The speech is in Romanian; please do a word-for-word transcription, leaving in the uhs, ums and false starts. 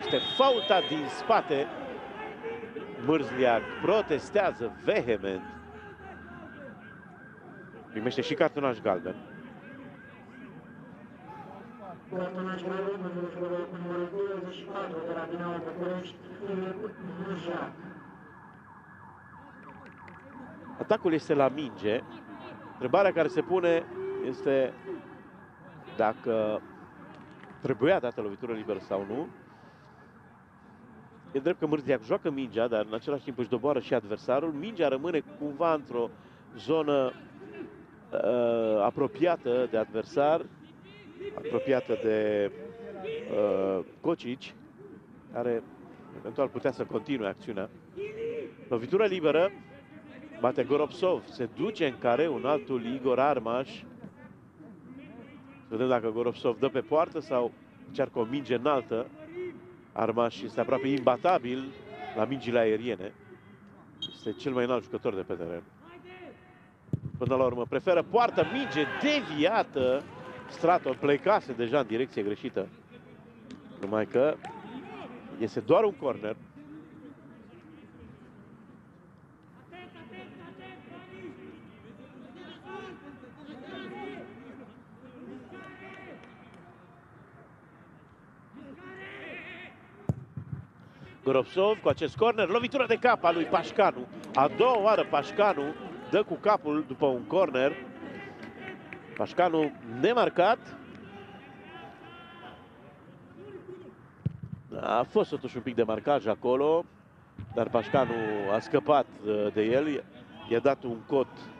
Este faultat din spate. Mârzliac protestează vehement. Primește și cartonaș galben. Cartonaș galben pentru jucătorul cu numărul douăzeci și patru de la Dinamo București, Filip Mârzliac. Atacul este la minge. Întrebarea care se pune este dacă trebuia dată lovitură liberă sau nu. E drept că Mârzliac joacă mingea, dar în același timp își doboară și adversarul. Mingea rămâne cumva într-o zonă uh, apropiată de adversar, apropiată de uh, Cocici, care eventual putea să continue acțiunea. Lovitură liberă, bate Goropsov, se duce în care un altul Igor Armaș. Să vedem dacă Goropsov dă pe poartă sau încearcă o minge înaltă. Armaș este aproape imbatabil la mingile aeriene. Este cel mai înalt jucător de pe teren. Până la urmă preferă poartă, minge deviată. Straton plecase deja în direcție greșită. Numai că este doar un corner. Goropsov cu acest corner, lovitură de cap a lui Pașcanu. A doua oară Pașcanu dă cu capul după un corner. Pașcanu nemarcat. A fost totuși un pic de marcaj acolo, dar Pașcanu a scăpat de el. I-a dat un cot